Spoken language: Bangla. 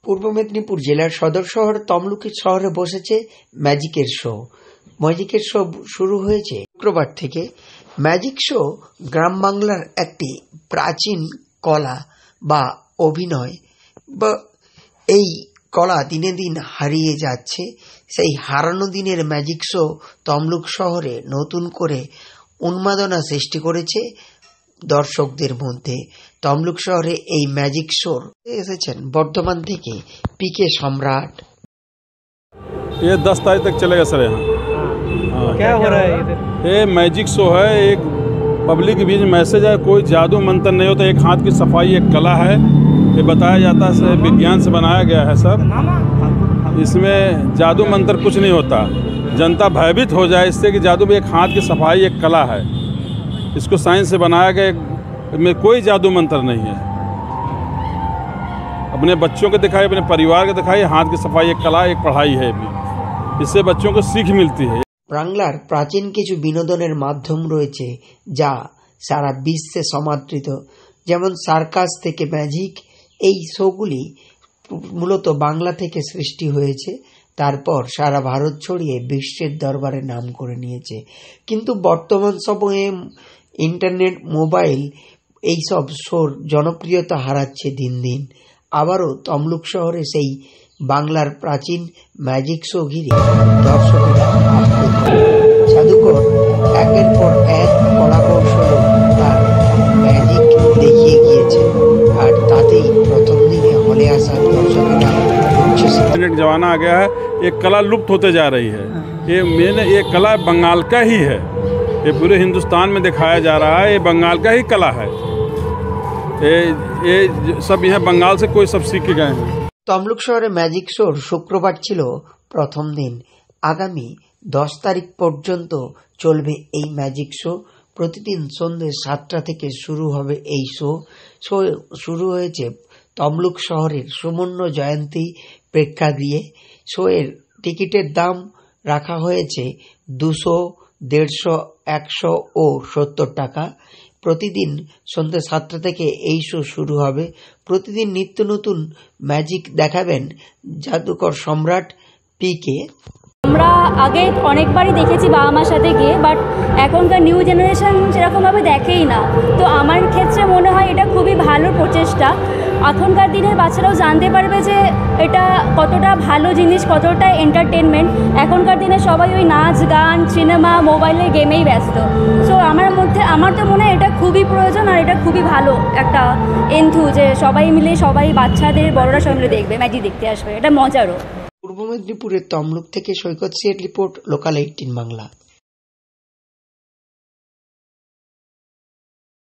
পূর্ব মেদিনীপুর জেলার সদর শহর তমলুক শহরে বসেছে ম্যাজিকের শো। ম্যাজিকের শো শুরু হয়েছে শুক্রবার থেকে। ম্যাজিক শো গ্রাম বাংলার একটি প্রাচীন কলা বা অভিনয়, বা এই কলা দিনে দিন হারিয়ে যাচ্ছে। সেই হারানো দিনের ম্যাজিক শো তমলুক শহরে নতুন করে উন্মাদনা সৃষ্টি করেছে দর্শকদের মধ্যে। তমলুক শহরে এই ম্যাজিক শোর এসেছেন বর্ধমান থেকে পিকে সম্রাট। ये 10 तारीख तक चलेगा सर यहाँ। क्या हो रहा है इधर? ये मैजिक शो है, एक पब्लिक के बीच मैसेज है। कोई जादू मंत्र नहीं होता, एक हाथ की सफाई एक कला है। ये बताया जाता है विज्ञान से बनाया गया है सब। इसमें जादू मंत्र कुछ नहीं होता, जनता भयभीत हो जाए इससे कि जादू में एक हाथ की सफाई एक कला है। इसको साइंस से बनाया गया, में कोई जादू मंत्र नहीं है। अपने बच्चों को दिखाई, अपने परिवार को दिखाई, हाथ की सफाई एक कला एक पढ़ाई है भी। इससे बच्चों को सीख मिलती है। বাংলার প্রাচীন কিছু বিনোদনের মাধ্যম রয়েছে যা সারা বিশ্বে সমাদৃত, যেমন সার্কাস থেকে ম্যাজিক। এই শোগুলি মূলত বাংলা থেকে সৃষ্টি হয়েছে, তারপর সারা ভারত ছড়িয়ে বিশ্বের দরবারে নাম করে নিয়েছে। কিন্তু বর্তমান সময়ে ইন্টারনেট, মোবাইল এইসব শোর জনপ্রিয়তা হারাচ্ছে দিন দিন। আবারও তমলুক শহরে সেই বাংলার প্রাচীন ম্যাজিক শো ঘিরে দর্শকেরা আপ্লুত। জাদুকর একের পর এক কলা কৌশল তার ম্যাজিক দেখিয়ে গিয়েছে, আর তাতেই প্রথম দিনে হলে আসা দর্শকেরা উচ্ছ্বসিত। इंटरनेट जमाना आ गया है, एक कला लुप्त होते जा रही है। ये कला बंगाल का ही है, ये पूरे हिंदुस्तान में दिखाया जा रहा है। ये बंगाल का ही कला है। ये सब यहाँ बंगाल से कोई सब सीख के गए हैं। তমলুক শহরে ম্যাজিক শোর শুক্রবার ছিল প্রথম দিন। আগামী 10 তারিখ পর্যন্ত চলবে এই ম্যাজিক শো। প্রতিদিন সন্ধ্যে 7টা থেকে শুরু হবে এই শো। শুরু হয়েছে তমলুক শহরের সুবর্ণ জয়ন্তী প্রেক্ষাগৃহে। শো এর টিকিটের দাম রাখা হয়েছে 200, 150, 100 ও 70 টাকা। প্রতিদিন সন্ধ্যে 7টা থেকে এই শো শুরু হবে। প্রতিদিন নিত্য নতুন ম্যাজিক দেখাবেন জাদুকর সম্রাট পিকে। আমরা আগে অনেকবারই দেখেছি বাবা মার সাথে গিয়ে, বাট এখনকার নিউ জেনারেশন সেরকমভাবে দেখেই না। তো আমার ক্ষেত্রে মনে হয় এটা খুবই ভালো প্রচেষ্টা। এখনকার দিনের বাচ্চারাও জানতে পারবে যে এটা কতটা ভালো জিনিস, কতটা এন্টারটেনমেন্ট। এখনকার দিনে সবাই ওই নাচ গান, সিনেমা, মোবাইলের গেমেই ব্যস্ত। সো আমার তো মনে হয় এটা খুবই প্রয়োজন, আর এটা খুবই ভালো একটা এনথু যে সবাই মিলে, সবাই বাচ্চাদের বড়রা সবাই মিলে দেখবে, ম্যাজিক দেখতে আসবে। এটা মজারও। পূর্ব মেদিনীপুরের তমলুক থেকে সৈকত সিয়ের রিপোর্ট, লোকাল 18 বাংলা।